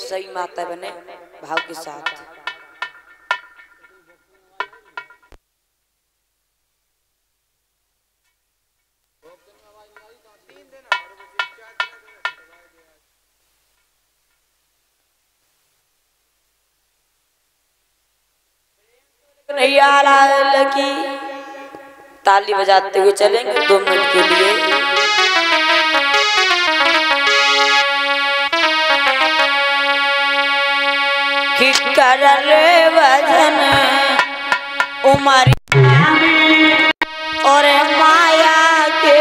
सही माता बने भाव के साथ। कन्हैया लाल की ताली बजाते हुए चलेंगे 2 मिनट के लिए। कि करले भजन उमरिया और माया के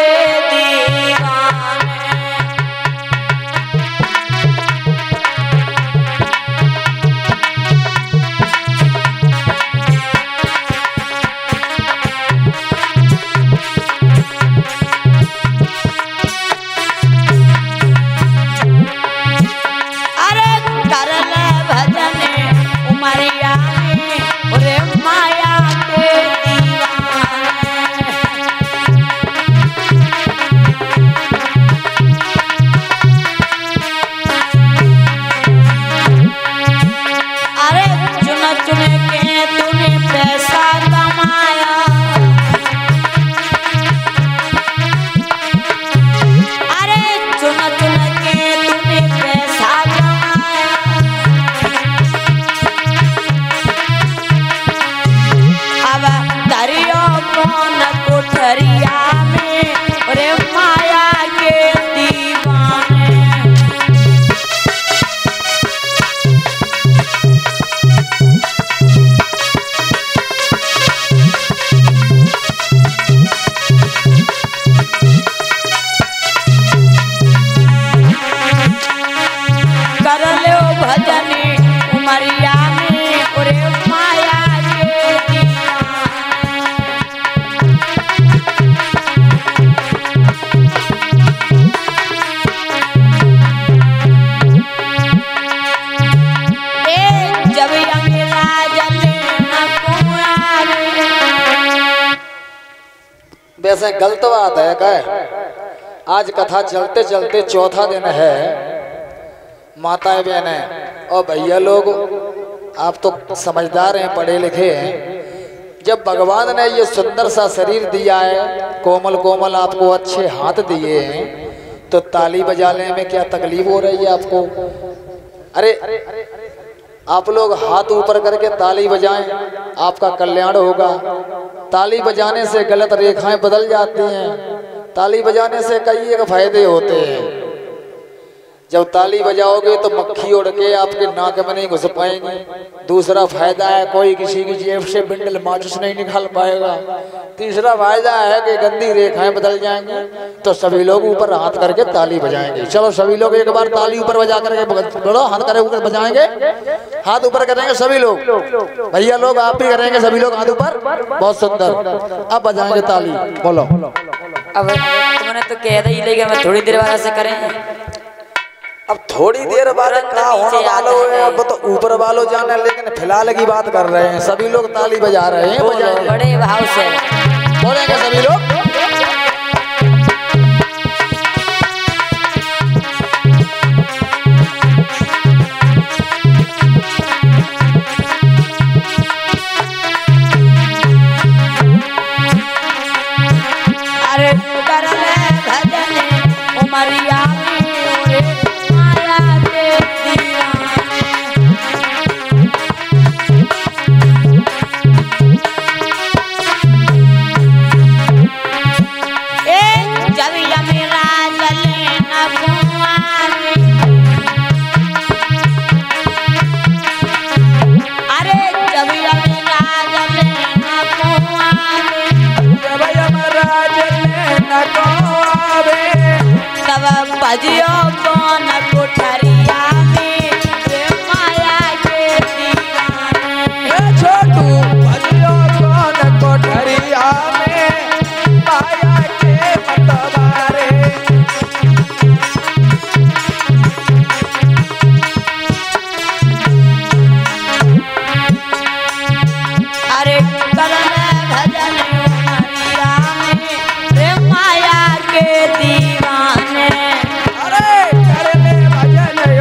वैसे गलत बात है क्या? आज कथा चलते चलते चौथा दिन है। माताएं बहनें और भैया लोग, आप तो समझदार हैं, पढ़े लिखे हैं। जब भगवान ने ये सुंदर सा शरीर दिया है, कोमल कोमल आपको अच्छे हाथ दिए हैं, तो ताली बजाने में क्या तकलीफ हो रही है आपको? अरे आप लोग हाथ ऊपर करके ताली बजाएं, आपका कल्याण होगा। ताली बजाने से गलत रेखाएं बदल जाती हैं। ताली बजाने से कई एक फायदे होते हैं। जब ताली बजाओगे तो मक्खी उड़ के आपके नाक में नहीं घुस पाएंगे। दूसरा फायदा है, कोई किसी की जेब से बिंडल माचिस नहीं निकाल पाएगा। तीसरा फायदा है कि गंदी रेखाएं बदल जाएंगी। तो सभी लोग ऊपर हाथ करके ताली बजाएंगे। चलो सभी लोग एक बार ताली ऊपर बजा करके बोलो, हाथ करके ऊपर बजाएंगे, हाथ ऊपर करेंगे सभी लोग। भैया लोग आप भी करेंगे, सभी लोग हाथ ऊपर। बहुत सुंदर, अब बजाएंगे ताली, बोलो। अब तुमने तो कह दिया, लेकिन मैं थोड़ी देर बाद से करें। अब थोड़ी देर बाद क्या होने वालों है, अब तो ऊपर वालों जाने, लेकिन फिलहाल की बात कर रहे हैं। सभी लोग ताली बजा रहे हैं, बड़े भाव से बोलेंगे सभी लोग। अरे करले भजन उमरिया बजियो कौन कोठरिया में माया के दीवाने। छोटू बजियो कौन कोठरिया में माया के मतवारे। अरे करले भजन उमरिया में माया के दीवाने। करले भजन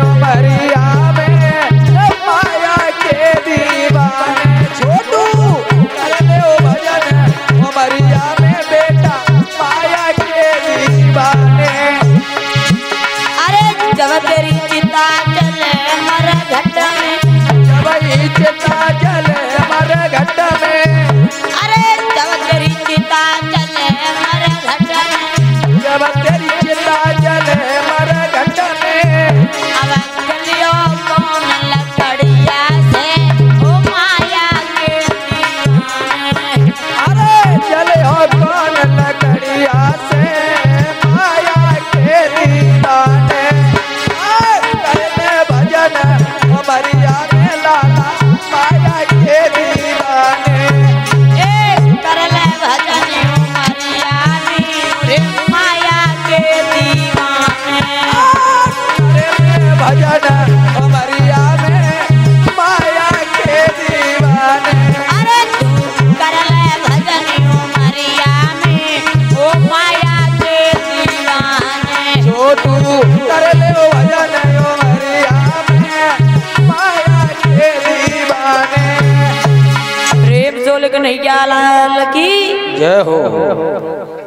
उमरिया में बेटा माया के दीवाने। अरे जब तेरी चिता चले मर घट में, जब ही चिता जले मर घट में, अरे जब तेरी चिता चले मर घट में, जब तेरी चिता जले मर घट में, अब चलियो कौन लकड़िया से ओ माया के दीवाने। अरे चले हो कौन लकड़िया से माया के दीवाने। करने भजन उमरिया में लाला माया के दीवाने। कर ले भजन उमरिया में रे माया के दीवाने। करने भजन उमरिया में माया के दीवाने। अरे तू कर ले भजन उमरिया में ओ माया के दीवाने। जो तू कर ले भजन उमरिया में माया के दीवाने। प्रेम जोल कन्हैया लाल की जय हो।